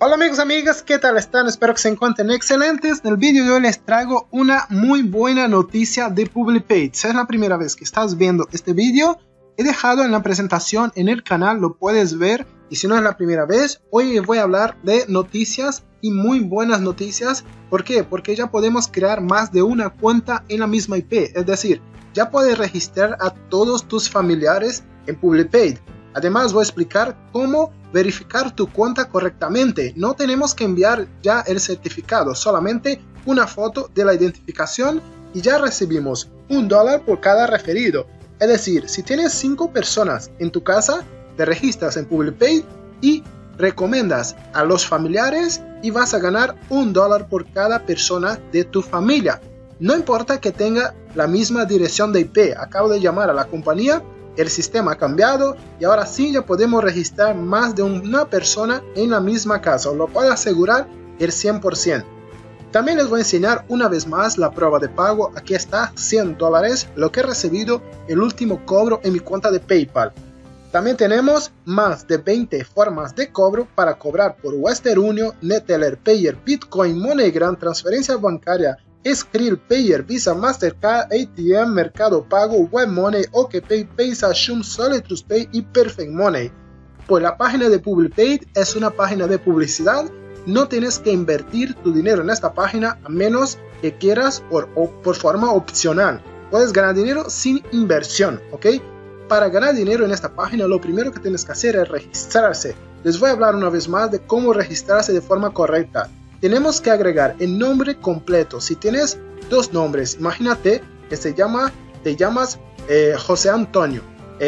Hola amigos y amigas, ¿qué tal están? Espero que se encuentren excelentes. En el vídeo de hoy les traigo una muy buena noticia de PubliPaid. Si es la primera vez que estás viendo este vídeo, he dejado en la presentación en el canal, lo puedes ver. Y si no es la primera vez, hoy voy a hablar de noticias y muy buenas noticias. ¿Por qué? Porque ya podemos crear más de una cuenta en la misma IP. Es decir, ya puedes registrar a todos tus familiares en PubliPaid. Además voy a explicar cómo verificar tu cuenta correctamente. No tenemos que enviar ya el certificado, solamente una foto de la identificación y ya recibimos $1 por cada referido. Es decir, si tienes 5 personas en tu casa, te registras en PubliPaid y recomiendas a los familiares y vas a ganar $1 por cada persona de tu familia. No importa que tenga la misma dirección de IP. Acabo de llamar a la compañía. El sistema ha cambiado y ahora sí ya podemos registrar más de una persona en la misma casa. Os lo puedo asegurar el 100%. También les voy a enseñar una vez más la prueba de pago. Aquí está, $100, lo que he recibido el último cobro en mi cuenta de PayPal. También tenemos más de 20 formas de cobro para cobrar por Western Union, Neteller, Payer, Bitcoin, MoneyGram, transferencia bancaria, Skrill, Payer, Visa, Mastercard, ATM, Mercado Pago, WebMoney, OkPay, Paysa, Shum, SolidTrustPay y Perfect Money. Pues la página de PubliPaid es una página de publicidad. No tienes que invertir tu dinero en esta página a menos que quieras por forma opcional. Puedes ganar dinero sin inversión, ¿ok? Para ganar dinero en esta página lo primero que tienes que hacer es registrarse. Les voy a hablar una vez más de cómo registrarse de forma correcta. Tenemos que agregar el nombre completo. Si tienes dos nombres, imagínate que te llamas José Antonio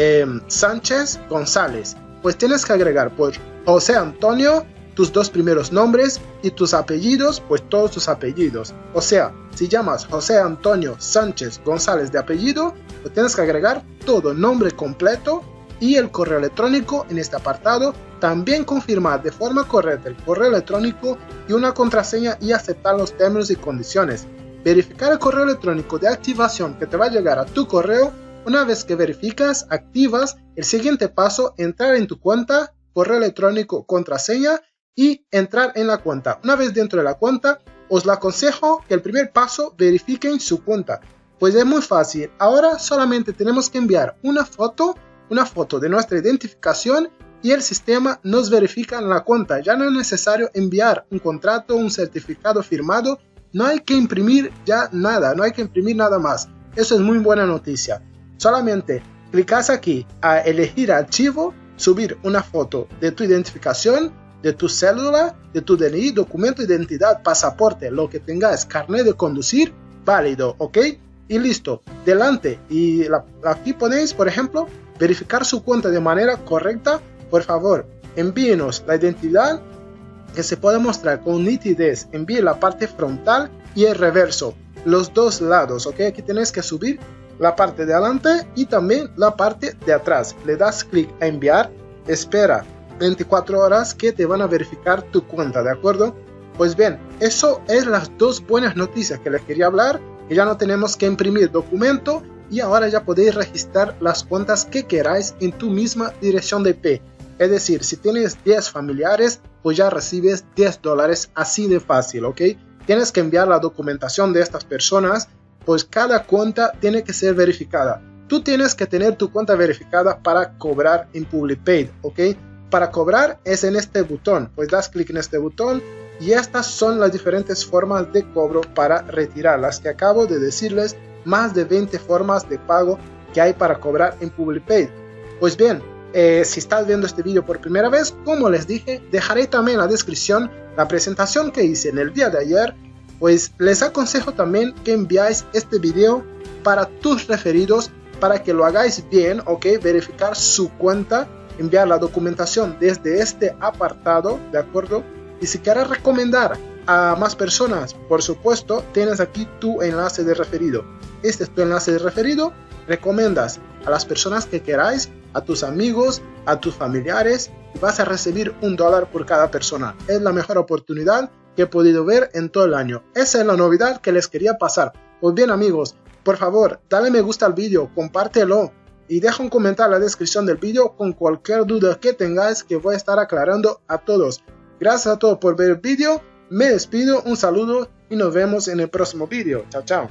Sánchez González. Pues tienes que agregar pues José Antonio, tus dos primeros nombres y tus apellidos, pues todos tus apellidos. O sea, si llamas José Antonio Sánchez González de apellido, pues tienes que agregar todo el nombre completo y el correo electrónico en este apartado. También confirmar de forma correcta el correo electrónico y una contraseña y aceptar los términos y condiciones. Verificar el correo electrónico de activación que te va a llegar a tu correo. Una vez que verificas, activas, el siguiente paso, entrar en tu cuenta, correo electrónico, contraseña y entrar en la cuenta. Una vez dentro de la cuenta, os la aconsejo que el primer paso verifiquen su cuenta. Pues es muy fácil. Ahora solamente tenemos que enviar una foto de nuestra identificación y el sistema nos verifica la cuenta. Ya no es necesario enviar un contrato, un certificado firmado. No hay que imprimir ya nada, no hay que imprimir nada más. Eso es muy buena noticia. Solamente clicas aquí a elegir archivo, subir una foto de tu identificación, de tu cédula, de tu DNI, documento de identidad, pasaporte, lo que tengas, carnet de conducir, válido, ¿ok? Y listo. Delante y aquí ponéis, por ejemplo, verificar su cuenta de manera correcta. Por favor, envíenos la identidad que se puede mostrar con nitidez. Envíe la parte frontal y el reverso, los dos lados, ¿ok? Aquí tienes que subir la parte de adelante y también la parte de atrás. Le das clic a enviar, espera 24 horas que te van a verificar tu cuenta, ¿de acuerdo? Pues bien, eso es las dos buenas noticias que les quería hablar. Que ya no tenemos que imprimir documento y ahora ya podéis registrar las cuentas que queráis en tu misma dirección de IP. Es decir, si tienes 10 familiares, pues ya recibes $10 así de fácil, ¿ok? Tienes que enviar la documentación de estas personas, pues cada cuenta tiene que ser verificada. Tú tienes que tener tu cuenta verificada para cobrar en PubliPaid, ¿ok? Para cobrar es en este botón, pues das clic en este botón y estas son las diferentes formas de cobro para retirar, las que acabo de decirles, más de 20 formas de pago que hay para cobrar en PubliPaid. Pues bien, si estás viendo este vídeo por primera vez, como les dije, dejaré también en la descripción la presentación que hice en el día de ayer. Pues les aconsejo también que enviáis este video para tus referidos para que lo hagáis bien, ok, verificar su cuenta, enviar la documentación desde este apartado, de acuerdo. Y si quieres recomendar a más personas, por supuesto, tienes aquí tu enlace de referido. Este es tu enlace de referido. Recomiendas a las personas que queráis, a tus amigos, a tus familiares, y vas a recibir $1 por cada persona. Es la mejor oportunidad que he podido ver en todo el año. Esa es la novedad que les quería pasar. Pues bien amigos, por favor, dale me gusta al vídeo, compártelo y deja un comentario en la descripción del vídeo con cualquier duda que tengáis que voy a estar aclarando a todos. Gracias a todos por ver el vídeo. Me despido, un saludo y nos vemos en el próximo vídeo. Chao, chao.